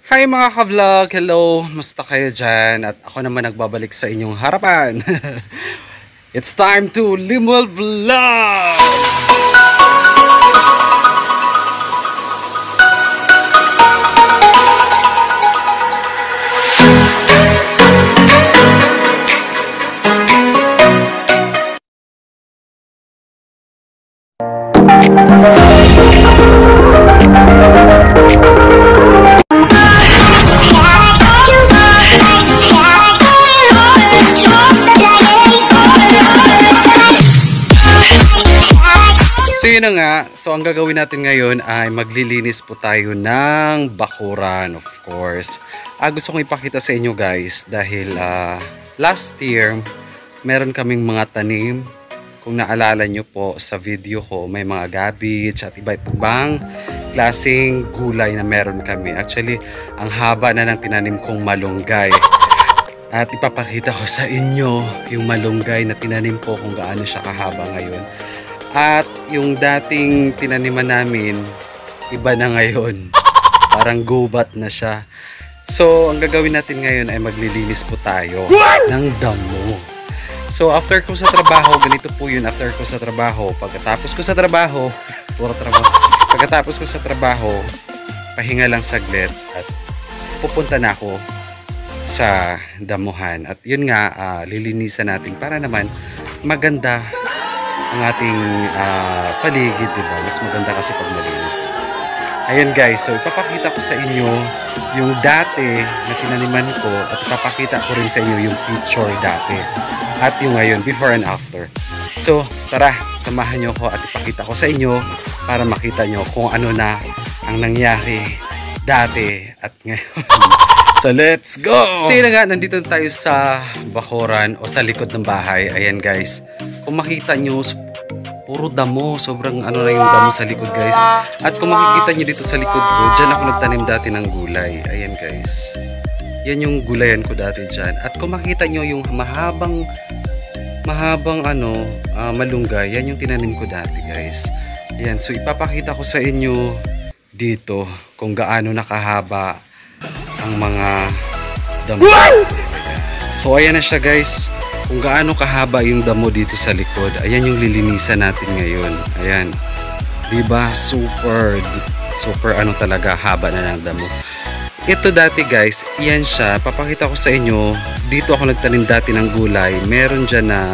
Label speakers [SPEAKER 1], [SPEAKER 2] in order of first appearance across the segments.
[SPEAKER 1] Hi mga ka-vlog! Hello! Musta kayo dyan? At ako naman nagbabalik sa inyong harapan. It's time to Limuel Vlog! So yun na nga, so ang gagawin natin ngayon ay maglilinis po tayo ng bakuran, of course. Gusto kong ipakita sa inyo guys dahil last year meron kaming mga tanim. Kung naalala nyo po sa video ko, may mga cabbage at iba't ibang klaseng gulay na meron kami. Actually, ang haba na ng tinanim kong malunggay. At ipapakita ko sa inyo yung malunggay na tinanim ko kung gaano siya kahaba ngayon. At yung dating tinaniman namin, iba na ngayon. Parang gubat na siya. So, ang gagawin natin ngayon ay maglilinis po tayo ng damo. So, after ko sa trabaho, ganito po yun. After ko sa trabaho, pagkatapos ko sa trabaho, pagkatapos ko sa trabaho, pahinga lang saglit at pupunta na ako sa damuhan. At yun nga, lilinisan natin para naman maganda ang ating paligid, diba? Mas maganda kasi pag malinis. Ayun guys, so ipapakita ko sa inyo yung dati na tinaniman ko at ipapakita ko rin sa inyo yung picture dati at yung ngayon, before and after. So tara, samahan nyo ko at ipakita ko sa inyo para makita nyo kung ano na ang nangyari dati at ngayon. So let's go! So yun nga, nandito tayo sa bakuran o sa likod ng bahay. Ayan guys, kung makita nyo, puro damo. Sobrang ano na yung damo sa likod guys. At kung makikita nyo dito sa likod ko, dyan ako nagtanim dati ng gulay. Ayan guys. Yan yung gulayan ko dati dyan. At kung makita nyo yung mahabang malunggay, yan yung tinanim ko dati guys. Ayan, so ipapakita ko sa inyo dito kung gaano nakahaba ang mga damo. So ayan na siya guys, kung gaano kahaba yung damo dito sa likod. Ayan yung lilinisan natin ngayon. Ayan, diba super ano talaga, haba na ng damo. Ito dati guys, yan siya, papakita ko sa inyo. Dito ako nagtanim dati ng gulay. Meron dyan na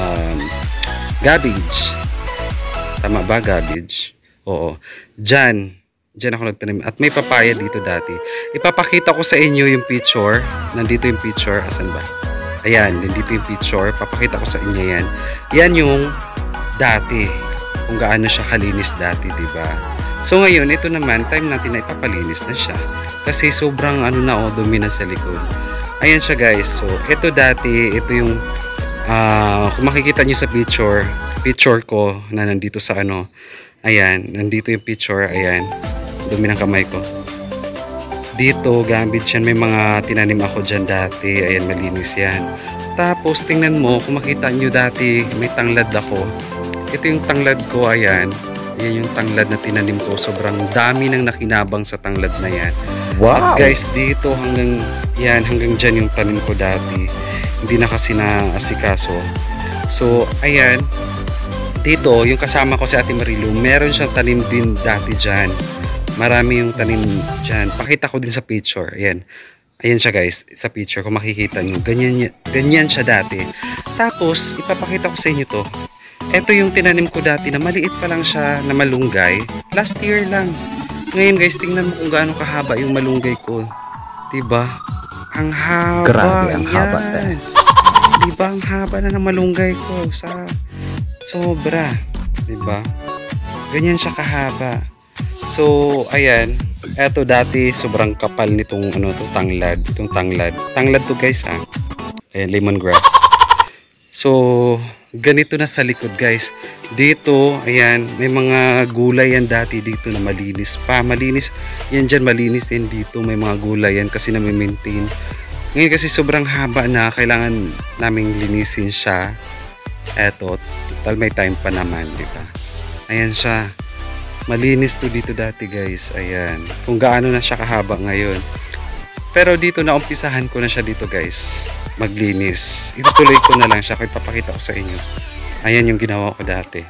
[SPEAKER 1] cabbage. Tama ba, cabbage? Oo, dyan ako nagtanim. At may papaya dito dati. Ipapakita ko sa inyo yung picture. Nandito yung picture. Asan ba? Ayan, nandito yung picture. Papakita ko sa inyo yan. Yan yung dati. Kung gaano siya kalinis dati, diba? So ngayon, ito naman, time natin na ipapalinis na siya. Kasi sobrang dumi na sa likod. Ayan siya guys. So, ito dati, ito yung, kung makikita nyo sa picture ko na nandito sa ayan, nandito yung picture, ayan. Dumi ng kamay ko. Dito, gambit yan. May mga tinanim ako dyan dati. Ayan, malinis yan. Tapos, tingnan mo, kung makita nyo dati, may tanglad ako. Ito yung tanglad ko, ayan. Ayan yung tanglad na tinanim ko. Sobrang dami nang nakinabang sa tanglad na yan. Wow! At guys, dito hanggang dyan yung tanim ko dati. Hindi na kasi naasikaso. So, ayan. Dito, yung kasama ko si Ate Marilu, meron siyang tanim din dati dyan. Marami yung tanim dyan. Pakita ko din sa picture. Ayan. Ayan siya guys, sa picture. Kung makikita nyo, ganyan siya dati. Tapos, ipapakita ko sa inyo to. Ito yung tinanim ko dati na maliit pa lang siya na malunggay. Last year lang. Ngayon guys, tingnan mo kung gaano kahaba yung malunggay ko. Diba? Ang haba. Grabe, ang haba. Diba? Ang haba na ng malunggay ko. Sobra. Diba? Ganyan siya kahaba. So, ayan. Eto dati, sobrang kapal nitong tanglad. Itong tanglad. Tanglad to guys ha. Ayan, lemongrass. So, ganito na sa likod guys. Dito, ayan, may mga gulay yan dati dito na malinis pa. Malinis. Yan dyan, malinis din dito. May mga gulay yan kasi na-maintain. Ngayon kasi sobrang haba na. Kailangan naming linisin siya. Eto, total may time pa naman, diba? Ayan siya. Malinis to dito dati guys. Ayan. Kung gaano na siya kahaba ngayon. Pero dito na umpisahan ko na siya dito guys, maglinis. Itutuloy ko na lang siya, kaya papakita ko sa inyo. Ayan yung ginawa ko dati.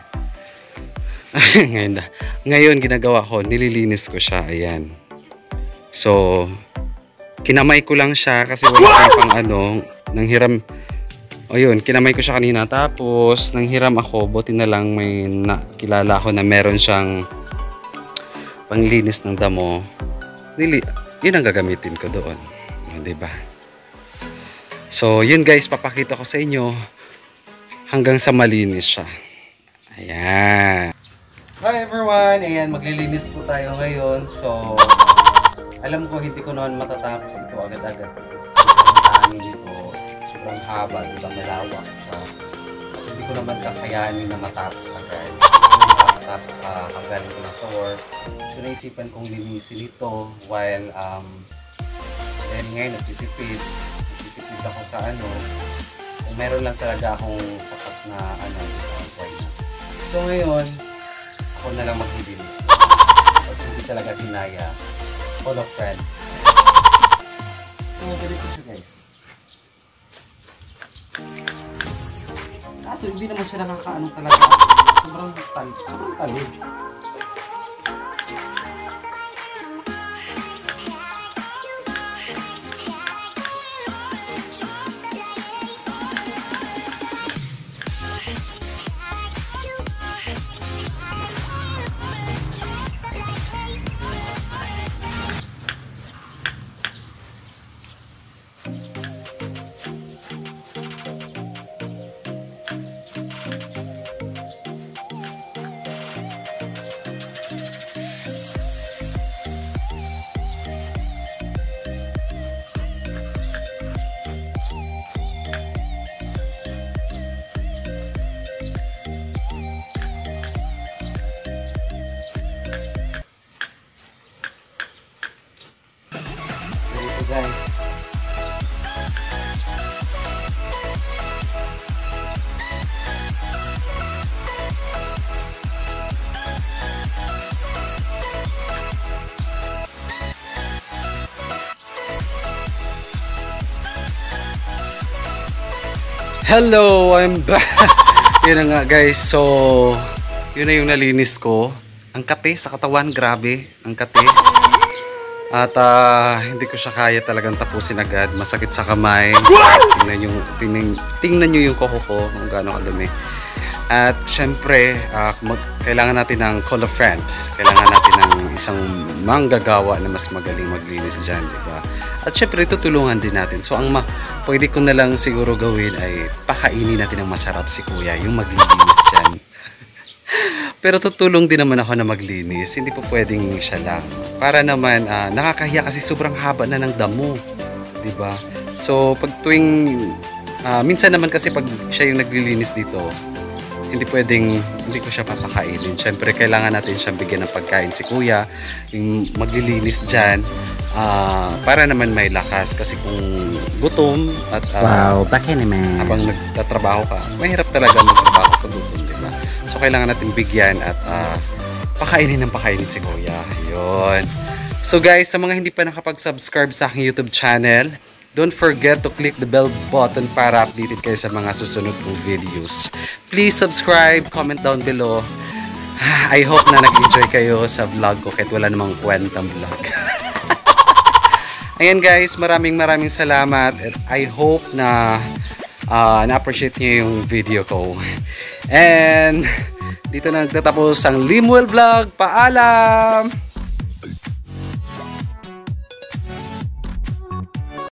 [SPEAKER 1] Ngayon ginagawa ko, nililinis ko siya. Ayan. So, kinamay ko lang siya kasi wala pang nanghiram. O yun, kinamay ko siya kanina. Tapos, nanghiram ako, buti na lang may nakilala ko na meron siyang panglinis ng damo. Yun ang gagamitin ko doon. Diba? So, yun guys, papakita ko sa inyo hanggang sa malinis siya. Ayan. Hi everyone! Ayan, maglilinis po tayo ngayon. So, alam ko hindi ko naman matatapos ito agad-agad kasi sa amin ito sobrang haba, diba, malawak siya. Hindi ko naman kakayanin na matapos agad. Tapos kagaling ko na sa work. So, naisipan kong linisin ito while then ngayon nagtitipid ako sa kung meron lang talaga akong sapat na so ngayon ako na lang maglilinis pag hindi talaga tinaya all of friends. So ganito siya guys, kaso hindi naman siya nakakaano talaga, sobrang talib. Guys, hello, I'm back. Yun na nga guys, so yun na yung nalinis ko. Ang kate sa katawan, grabe, ang kate. At hindi ko siya kaya talagang tapusin agad. Masakit sa kamay. Tingnan nyo yung koko ko kung gaano kadumi. At syempre, kailangan natin ng call a friend. Kailangan natin ng isang manggagawa na mas magaling maglinis dyan, diba? At syempre, tutulungan din natin. So, pwede ko na lang siguro gawin ay pakainin natin ng masarap si Kuya, yung maglinis dyan. Pero tutulong din naman ako na maglinis. Hindi po pwedeng siya lang. Para naman, nakakahiya kasi sobrang haba na ng damo. Diba? So, pag tuwing, minsan naman kasi pag siya yung naglilinis dito, hindi ko siya papakainin. Siyempre, kailangan natin siyang bigyan ng pagkain si Kuya. Yung maglilinis dyan, para naman may lakas. Kasi kung gutom at
[SPEAKER 2] wow, bakit naman?
[SPEAKER 1] Habang nagtatrabaho ka, mahirap talaga magtrabaho pag gutom, diba? So, kailangan natin bigyan at pakainin si Kuya. Yun. So, guys, sa mga hindi pa nakapag-subscribe sa aking YouTube channel, don't forget to click the bell button para updated kayo sa mga susunod kong videos. Please subscribe, comment down below. I hope na nag-enjoy kayo sa vlog ko kahit wala namang kwentang vlog. Ayan guys, maraming salamat at I hope na na-appreciate niyo yung video ko. And dito na nagtatapos ang Limuel Vlog. Paalam!